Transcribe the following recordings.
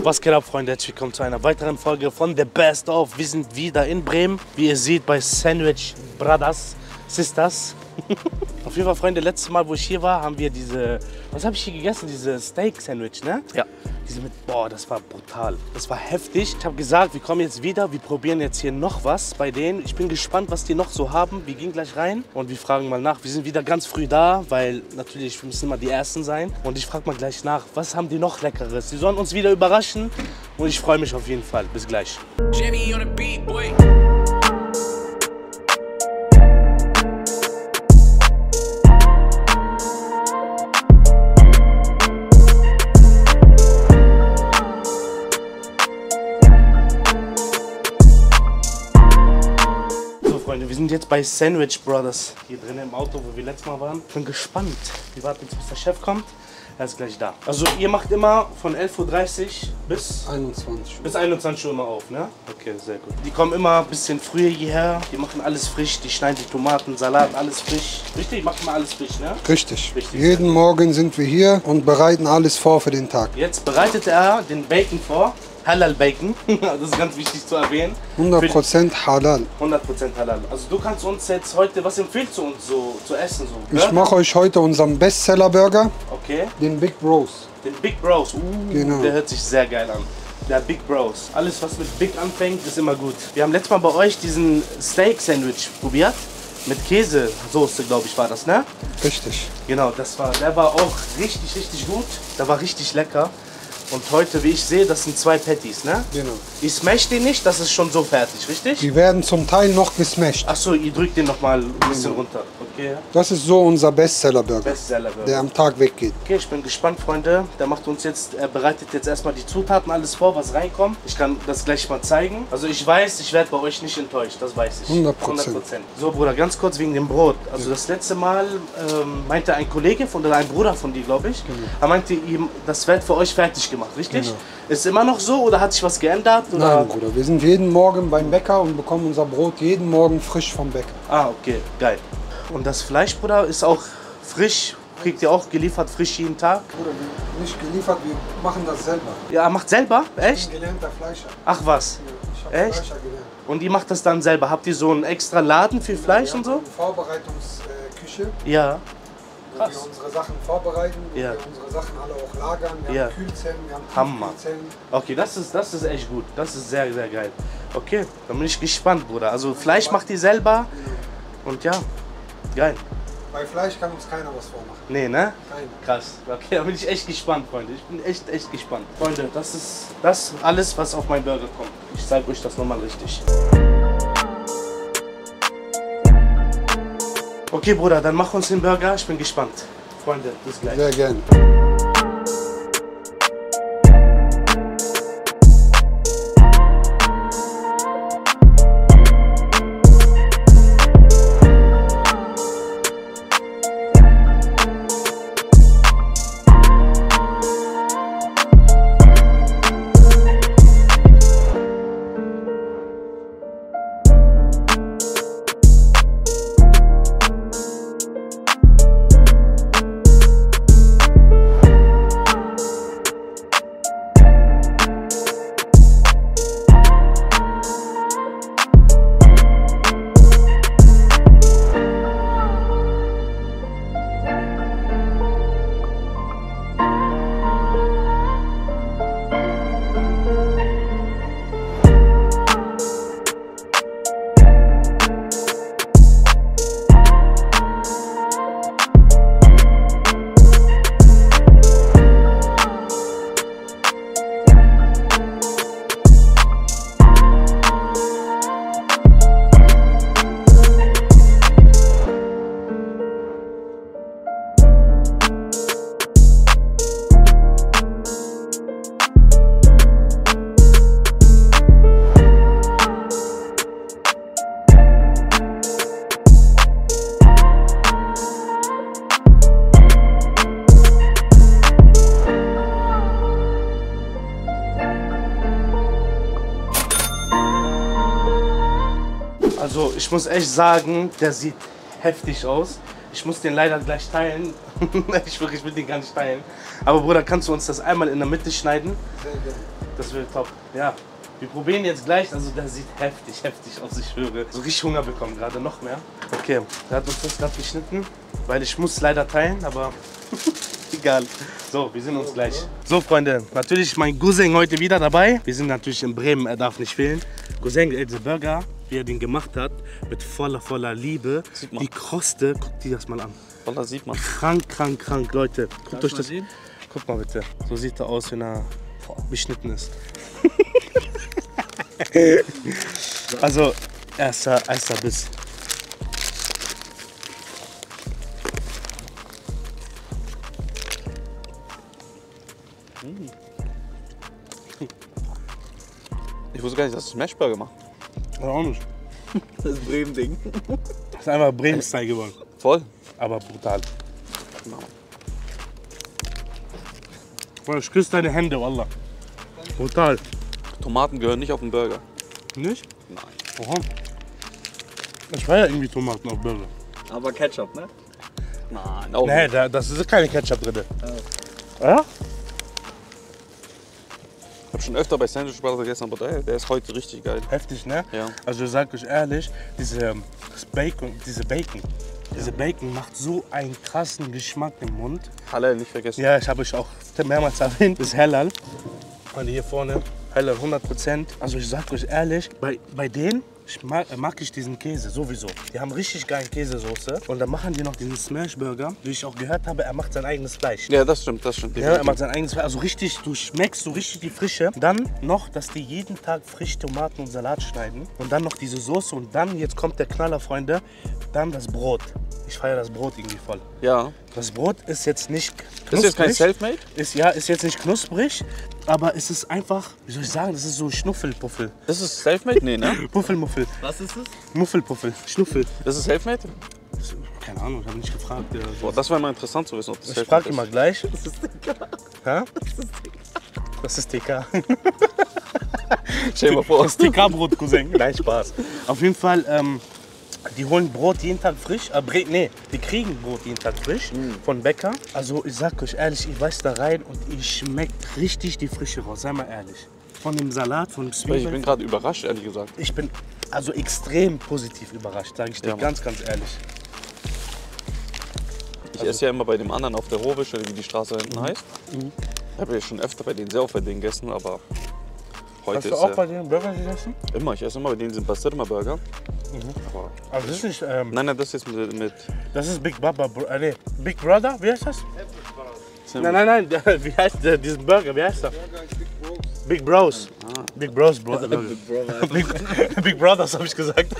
Was geht ab, Freunde? Herzlich willkommen zu einer weiteren Folge von The Best Of. Wir sind wieder in Bremen, wie ihr seht, bei Sandwich Brothers Sisters. Auf jeden Fall, Freunde, letztes Mal, wo ich hier war, haben wir diese, was habe ich hier gegessen? Diese Steak-Sandwich, ne? Ja. Diese mit, boah, das war brutal. Das war heftig. Ich habe gesagt, wir kommen jetzt wieder, wir probieren jetzt hier noch was bei denen. Ich bin gespannt, was die noch so haben. Wir gehen gleich rein und wir fragen mal nach. Wir sind wieder ganz früh da, weil natürlich müssen immer die Ersten sein. Und ich frage mal gleich nach, was haben die noch Leckeres? Die sollen uns wieder überraschen und ich freue mich auf jeden Fall. Bis gleich. Jimmy on the beat, boy. Wir sind jetzt bei Sandwich Brothers, hier drin im Auto, wo wir letztes Mal waren. Ich bin gespannt. Wir warten jetzt, bis der Chef kommt. Er ist gleich da. Also ihr macht immer von 11:30 Uhr bis 21 Uhr. Bis 21 Uhr immer auf, ne? Okay, sehr gut. Die kommen immer ein bisschen früher hierher. Die machen alles frisch. Die schneiden die Tomaten, Salat, alles frisch. Richtig? Die machen immer alles frisch, ne? Richtig. Jeden Morgen sind wir hier und bereiten alles vor für den Tag. Jetzt bereitet er den Bacon vor. Halal Bacon, das ist ganz wichtig zu erwähnen. 100% Halal. 100% Halal. Also du kannst uns jetzt heute, was empfiehlst du uns so zu essen? So, ich mache euch heute unseren Bestseller-Burger. Okay. Den Big Bros. Den Big Bros. Genau. Der hört sich sehr geil an. Der Big Bros. Alles, was mit Big anfängt, ist immer gut. Wir haben letztes Mal bei euch diesen Steak-Sandwich probiert. Mit Käsesoße, glaube ich, war das, ne? Richtig. Genau, der war auch richtig gut. Der war richtig lecker. Und heute, wie ich sehe, das sind 2 Patties, ne? Genau. Ich smash den nicht, das ist schon so fertig, richtig? Die werden zum Teil noch gesmashed. Achso, ihr drückt den noch mal ein bisschen runter. Okay. Das ist so unser Bestseller-Burger, Bestseller-Burger, der am Tag weggeht. Okay, ich bin gespannt, Freunde. Er bereitet jetzt erstmal die Zutaten, alles vor, was reinkommt. Ich kann das gleich mal zeigen. Also ich weiß, ich werde bei euch nicht enttäuscht, das weiß ich. 100%. So, Bruder, ganz kurz wegen dem Brot. Also das letzte Mal meinte ein Kollege oder ein Bruder von dir, glaube ich, er meinte ihm, das wird für euch fertig gemacht, richtig? Genau. Ist immer noch so oder hat sich was geändert? Oder? Nein, Bruder, wir sind jeden Morgen beim Bäcker und bekommen unser Brot jeden Morgen frisch vom Bäcker. Ah, okay, geil. Und das Fleisch, Bruder, ist auch frisch? Kriegt ihr auch geliefert frisch jeden Tag? Bruder, nicht geliefert, wir machen das selber. Ja, macht selber? Echt? Ich bin gelernter Fleischer. Ach was? Ja, ich habe Echt? Fleischer gelernt. Und ihr macht das dann selber? Habt ihr so einen extra Laden für Fleisch und so? Eine Vorbereitungsküche. Ja. Wo wir unsere Sachen vorbereiten, wo Ja. wir unsere Sachen alle auch lagern. Wir Ja. haben Kühlzellen, wir haben Hammer. Kühlzellen. Okay, das ist echt gut. Das ist sehr geil. Okay, dann bin ich gespannt, Bruder. Also Fleisch macht ihr selber und ja, geil. Bei Fleisch kann uns keiner was vormachen. Nee, ne? Keiner. Krass. Okay, da bin ich echt gespannt, Freunde. Ich bin echt gespannt. Freunde, das ist das alles, was auf meinen Burger kommt. Ich zeige euch das nochmal richtig. Okay, Bruder, dann mach uns den Burger. Ich bin gespannt. Freunde, bis gleich. Sehr gerne. Also ich muss echt sagen, der sieht heftig aus. Ich muss den leider gleich teilen. Ich will den gar nicht teilen. Aber Bruder, kannst du uns das einmal in der Mitte schneiden? Sehr gerne. Das wird top. Ja, wir probieren jetzt gleich. Also das sieht heftig aus, ich schwöre. So richtig Hunger bekommen gerade, noch mehr. Okay, er hat uns das gerade geschnitten, weil ich muss leider teilen, aber egal. So, wir sehen uns gleich. So Freunde, natürlich ist mein Cousin heute wieder dabei. Wir sind natürlich in Bremen, er darf nicht fehlen. Cousin, der Burger, wie er den gemacht hat, mit voller Liebe. Die Kruste, guckt dir das mal an. Voller sieht man. Krank, Leute. Guckt euch das. Guck mal bitte. So sieht er aus, wenn er beschnitten ist. Also, erster Biss. Ich wusste gar nicht, dass du Smashburger machst. Auch nicht. Das ist Bremen-Ding. Das ist einfach Bremen-Style geworden. Voll. Aber brutal. Ich küsse deine Hände, Wallah. Brutal. Tomaten gehören nicht auf den Burger. Nicht? Nein. Aha. Ich war ja irgendwie Tomaten auf Burger. Aber Ketchup, ne? Nein, auch Nee, nicht. das ist keine Ketchup drin. Ja? Ich habe schon öfter bei Sandwich Brothers gegessen, aber der ist heute richtig geil. Heftig, ne? Ja. Also ich sag euch ehrlich, diese Bacon macht so einen krassen Geschmack im Mund. Halal nicht vergessen. Ja, ich habe euch auch mehrmals erwähnt, das ist Halal. Und hier vorne, Halal 100%. Also ich sag euch ehrlich, bei denen mag ich diesen Käse sowieso. Die haben richtig geilen Käsesoße. Und dann machen die noch diesen Smashburger. Wie ich auch gehört habe, er macht sein eigenes Fleisch. Ja, das stimmt. Ja, er macht sein eigenes Fleisch. Also richtig, du schmeckst so richtig die Frische. Dann noch, dass die jeden Tag frisch Tomaten und Salat schneiden. Und dann noch diese Soße. Und dann, jetzt kommt der Knaller, Freunde, dann das Brot. Ich feiere das Brot irgendwie voll. Ja. Das Brot ist jetzt nicht knusprig. Ist jetzt kein Selfmade? Ist jetzt nicht knusprig, aber es ist einfach, wie soll ich sagen, das ist so Schnuffelpuffel. Das ist Selfmade? Nee, ne? Puffelmuffel. Was ist das? Muffelpuffel. Schnuffel. Das ist Selfmade? Keine Ahnung, ich habe nicht gefragt. Boah, das wäre mal interessant zu wissen, ob das Ich Selfmade frage immer gleich. Das ist TK. Hä? Das ist TK. Stell dir mal vor. Das ist TK-Brot, Cousin. Nein, Spaß. Auf jeden Fall, die holen Brot jeden Tag frisch. Die kriegen Brot jeden Tag frisch von Bäcker. Also ich sag euch ehrlich, ich weiß da rein und ich schmeckt richtig die Frische raus. Sei mal ehrlich. Von dem Salat, von dem Zwiebeln. Ich bin gerade überrascht, ehrlich gesagt. Ich bin also extrem positiv überrascht, sage ich dir Ja, ganz ehrlich. Ich esse ja immer bei dem anderen auf der Rohwische, wie die Straße hinten heißt. Ich habe ja schon öfter bei denen sehr oft bei denen gegessen, aber heute Hast du ist auch bei den Burger gegessen? immer. Ich esse immer bei denen sind Bastirma Burger. Aber Aber das ist nicht. nein, das ist mit Das ist Big Baba. Nee, Big Brother, wie heißt das? Nein, wie heißt diesen Burger? Wie heißt der? Big Bros. Big Bros Burger. Big Brothers habe ich gesagt.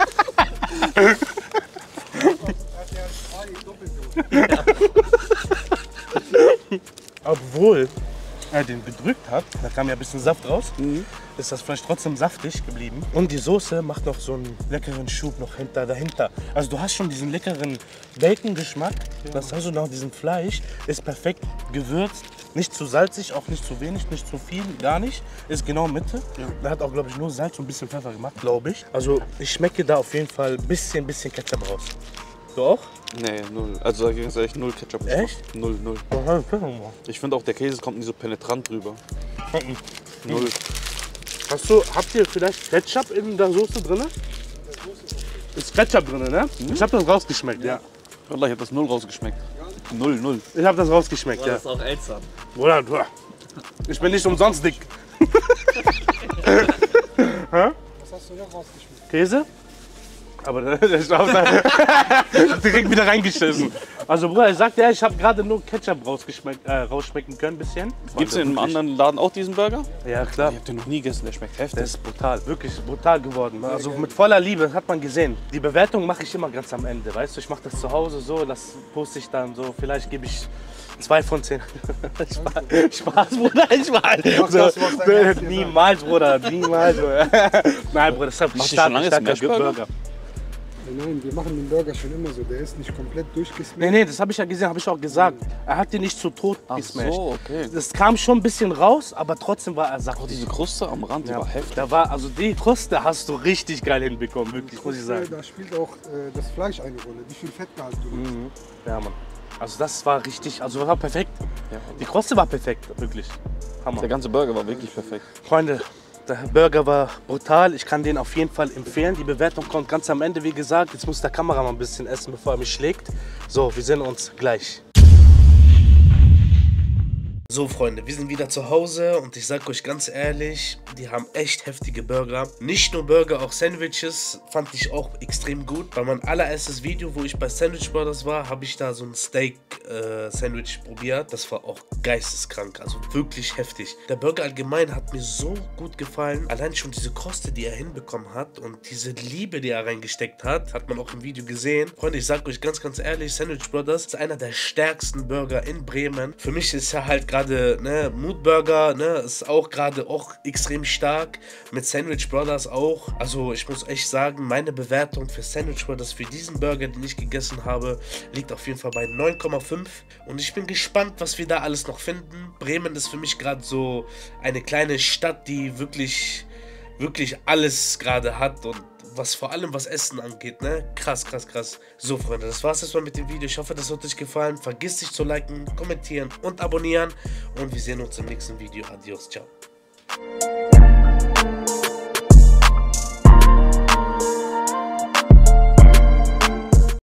Obwohl er den gedrückt hat, da kam ja ein bisschen Saft raus, ist das Fleisch trotzdem saftig geblieben. Und die Soße macht noch so einen leckeren Schub noch dahinter. Also du hast schon diesen leckeren Bacon-Geschmack, das hast du noch diesen Fleisch, ist perfekt gewürzt. Nicht zu salzig, auch nicht zu wenig, nicht zu viel, gar nicht. Ist genau Mitte. Da hat auch, glaube ich, nur Salz und ein bisschen Pfeffer gemacht, glaube ich. Also ich schmecke da auf jeden Fall ein bisschen Ketchup raus. Du auch? Nee, null. Also sag ich ganz ehrlich, null Ketchup. Echt? Null. Ich finde auch, der Käse kommt nicht so penetrant drüber. Null. Habt ihr vielleicht Ketchup in der Soße drin? Ist Ketchup drin, ne? Ich habe das rausgeschmeckt, ja. Wallah, ich habe das null rausgeschmeckt. Null. Ich habe das rausgeschmeckt, ja. Das ist auch Elstern. Bruder, ich bin nicht umsonst dick. Was hast du noch rausgeschmeckt? Käse? Aber der ist auch direkt wieder reingeschissen. Also Bruder, ich sagte ja, ich habe gerade nur Ketchup rausschmecken können, ein bisschen. Gibt es in einem anderen Laden auch diesen Burger? Ja, klar. Ich habe den noch nie gegessen, der schmeckt heftig. Der ist brutal, wirklich brutal geworden. Also mit voller Liebe, das hat man gesehen. Die Bewertung mache ich immer ganz am Ende, weißt du? Ich mache das zu Hause so, das poste ich dann so. Vielleicht gebe ich 2 von 10. Spaß, Bruder, ich war niemals, Bruder, niemals. Nein, Bruder, das ist starker Burger. Nein, wir machen den Burger schon immer so. Der ist nicht komplett durchgesmackt. Nee, das habe ich ja gesehen, habe ich auch gesagt. Er hat den nicht zu tot gesmashed. so, okay. Das kam schon ein bisschen raus, aber trotzdem war er saftig. Oh, diese Kruste am Rand, die war heftig. Also die Kruste hast du richtig geil hinbekommen, wirklich, muss ich sagen. Da spielt auch das Fleisch eine Rolle. Wie viel Fettgehalt du nimmst. Ja, Mann. Also das war richtig, also das war perfekt. Ja. Die Kruste war perfekt, wirklich. Hammer. Der ganze Burger war wirklich perfekt. Freunde, der Burger war brutal. Ich kann den auf jeden Fall empfehlen. Die Bewertung kommt ganz am Ende, wie gesagt. Jetzt muss der Kameramann ein bisschen essen, bevor er mich schlägt. So, wir sehen uns gleich. So Freunde, wir sind wieder zu Hause und ich sag euch ganz ehrlich, die haben echt heftige Burger. Nicht nur Burger, auch Sandwiches fand ich auch extrem gut. Bei meinem allererstes Video, wo ich bei Sandwich Brothers war, habe ich da so ein Steak-Sandwich probiert. Das war auch geisteskrank, also wirklich heftig. Der Burger allgemein hat mir so gut gefallen. Allein schon diese Kruste, die er hinbekommen hat und diese Liebe, die er reingesteckt hat, hat man auch im Video gesehen. Freunde, ich sag euch ganz ehrlich, Sandwich Brothers ist einer der stärksten Burger in Bremen. Für mich ist er halt gerade Mood Burger, ist auch gerade extrem stark, mit Sandwich Brothers auch. Also ich muss echt sagen, meine Bewertung für Sandwich Brothers für diesen Burger, den ich gegessen habe, liegt auf jeden Fall bei 9,5 und ich bin gespannt, was wir da alles noch finden. Bremen ist für mich gerade so eine kleine Stadt, die wirklich alles gerade hat und vor allem was Essen angeht, krass. So Freunde, das war's jetzt mal mit dem Video. Ich hoffe, das hat euch gefallen. Vergisst nicht zu liken, kommentieren und abonnieren. Und wir sehen uns im nächsten Video. Adios, ciao.